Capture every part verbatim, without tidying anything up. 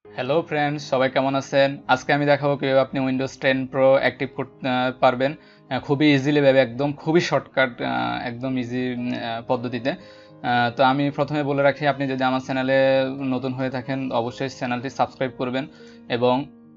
Hello friends, সবাই কেমন আছেন? আজকে আমি দেখাবো কিভাবে আপনি উইন্ডোজ টেন প্রো অ্যাক্টিভ করতে পারবেন খুবই ইজিলি ভাবে, একদম খুবই শর্টকাট, একদম ইজি পদ্ধতিতে। তো আমি প্রথমে বলে রাখি, আপনি যদি আমার চ্যানেলে নতুন হয়ে থাকেন অবশ্যই চ্যানেলটি সাবস্ক্রাইব করবেন, এবং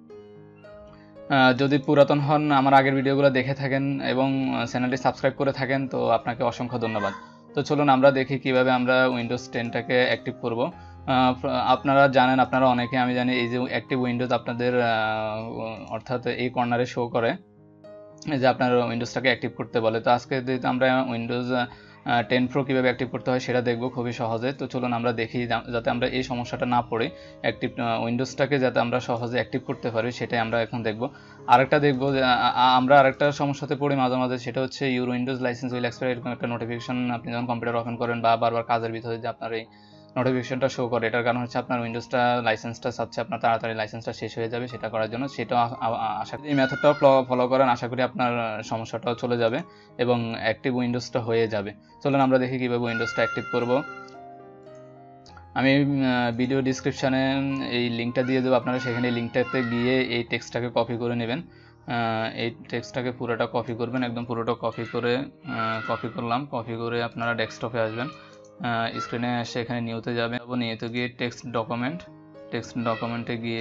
যদি পুরাতন হন আমার আগের ভিডিওগুলো দেখে থাকেন এবং চ্যানেলটি সাবস্ক্রাইব করে থাকেন তো আপনাকে অসংখ্য ধন্যবাদ। তো চলুন আমরা দেখি কিভাবে আমরা উইন্ডোজ টেনটাকে অ্যাক্টিভ করব। আপনারা জানেন, আপনারা অনেকে, আমি জানি, এই যে অ্যাক্টিভ উইন্ডোজ আপনাদের অর্থাৎ এই কর্নারে শো করে যে আপনার উইন্ডোজটাকে অ্যাক্টিভ করতে বলে। তো আজকে যেহেতু আমরা উইন্ডোজ টেন প্রো কীভাবে অ্যাক্টিভ করতে হয় সেটা দেখব খুবই সহজে। তো চলুন আমরা দেখি, যাতে আমরা এই সমস্যাটা না পড়ি, অ্যাক্টিভ উইন্ডোজটাকে যাতে আমরা সহজে অ্যাক্টিভ করতে পারি সেটাই আমরা এখন দেখব। আরেকটা দেখব যে আমরা আরেকটা সমস্যাতে পড়ি মাঝে মাঝে, সেটা হচ্ছে your Windows license will expire, এরকম একটা নোটিফিকেশন আপনি যখন কম্পিউটার ওপেন করেন বা বারবার কাজের ভিতরে যে আপনার এই নোটিফিকেশনটা শো করে, এটার কারণ হচ্ছে আপনার উইন্ডোজটা লাইসেন্সটা চাচ্ছে আপনার তাড়াতাড়ি লাইসেন্সটা শেষ হয়ে যাবে। সেটা করার জন্য সেটা আশা করি এই মেথডটাও ফলো করেন, আশা করি আপনার সমস্যাটাও চলে যাবে এবং অ্যাক্টিভ উইন্ডোজটা হয়ে যাবে। চলুন আমরা দেখি কীভাবে উইন্ডোজটা অ্যাক্টিভ করব। আমি ভিডিও ডিসক্রিপশানে এই লিঙ্কটা দিয়ে দেবো, আপনারা সেখানে লিঙ্কটাতে গিয়ে এই টেক্সটটাকে কপি করে নেবেন। এই টেক্সটটাকে পুরোটা কপি করবেন, একদম পুরোটা কপি করে কপি করলাম কপি করে আপনারা ডেস্কটপে আসবেন, স্ক্রিনে এসে এখানে নিউতে যাবেন, নিউতে গিয়ে টেক্সট ডকুমেন্ট টেক্সট ডকুমেন্টে গিয়ে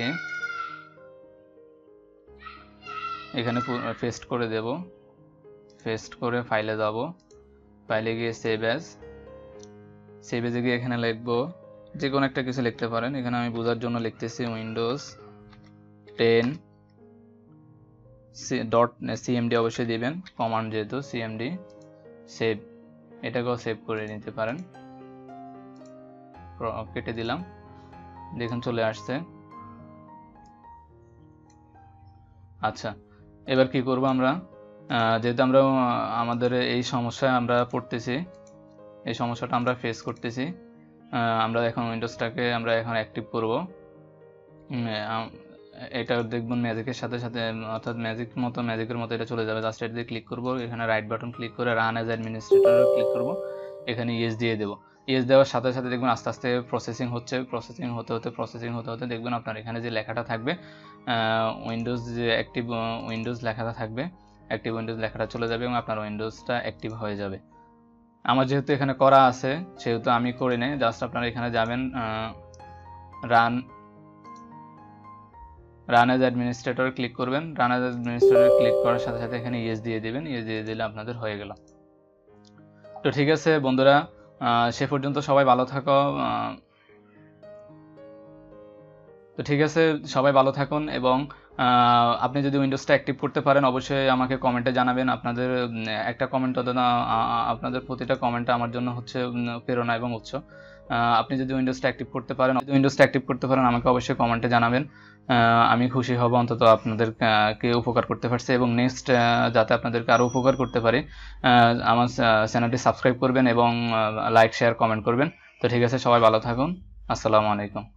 এখানে পেস্ট করে দেব। পেস্ট করে ফাইলে যাব, ফাইলে গিয়ে সেভ অ্যাজ, সেভ অ্যাজে গিয়ে এখানে লিখবো যে কোনো একটা কিছু লিখতে পারেন। এখানে আমি বোঝার জন্য লিখতেছি উইন্ডোজ টেন ডট সিএমডি, অবশ্যই দিবেন কমান্ড যেহেতু সিএমডি, সেভ, এটাকেও সেভ করে নিতে পারেন। কেটে দিলাম, দেখুন চলে আসছে। আচ্ছা, এবার কি করব আমরা, যেহেতু আমরা আমাদের এই সমস্যায় আমরা পড়তেছি, এই সমস্যাটা আমরা ফেস করতেছি, আমরা এখন উইন্ডোজটাকে আমরা এখন অ্যাক্টিভ করব। এটা দেখবেন ম্যাজিকের সাথে সাথে, অর্থাৎ ম্যাজিক মতো ম্যাজিকের মতো এটা চলে যাবে। জাস্ট এটা দিয়ে ক্লিক করব, এখানে রাইট বাটন ক্লিক করে রান অ্যাজ অ্যাডমিনিস্ট্রেটর ক্লিক করব, এখানে ইয়েস দিয়ে দেবো। ইয়েস দেওয়ার সাথে সাথে দেখবেন আস্তে আস্তে প্রসেসিং হচ্ছে, প্রসেসিং হতে হতে প্রসেসিং হতে হতে দেখবেন আপনার এখানে যে লেখাটা থাকবে উইন্ডোজ, যে অ্যাক্টিভ উইন্ডোজ লেখাটা থাকবে, অ্যাক্টিভ উইন্ডোজ লেখাটা চলে যাবে এবং আপনার উইন্ডোজটা অ্যাক্টিভ হয়ে যাবে। আমার যেহেতু এখানে করা আছে সেহেতু আমি করি নাই, জাস্ট আপনারা এখানে যাবেন, run run as administrator click করবেন, রান অ্যাজ অ্যাডমিনিস্ট্রেটর ক্লিক করার সাথে সাথে এখানে ইয়েস দিয়ে দেবেন, ইয়েস দিয়ে দিলে আপনাদের হয়ে গেল। তো ঠিক আছে বন্ধুরা, সে পর্যন্ত সবাই ভালো থাকো। তো ঠিক আছে, সবাই ভালো থাকুন, এবং আপনি যদি উইন্ডোজটা অ্যাক্টিভ করতে পারেন অবশ্যই আমাকে কমেন্টে জানাবেন। আপনাদের একটা কমেন্ট, আপনাদের প্রতিটা কমেন্ট আমার জন্য হচ্ছে প্রেরণা এবং উৎস। আপনি যদি উইন্ডোজটা অ্যাক্টিভ করতে পারেন যদি উইন্ডোজটা অ্যাক্টিভ করতে পারেন আমাকে অবশ্যই কমেন্টে জানাবেন। আমি খুশি হব অন্তত আপনাদেরকে উপকার করতে পারছি, এবং নেক্সট যাতে আপনাদেরকে আরও উপকার করতে পারি আমার চ্যানেলটি সাবস্ক্রাইব করবেন এবং লাইক শেয়ার কমেন্ট করবেন। তো ঠিক আছে, সবাই ভালো থাকুন, আসসালামু আলাইকুম।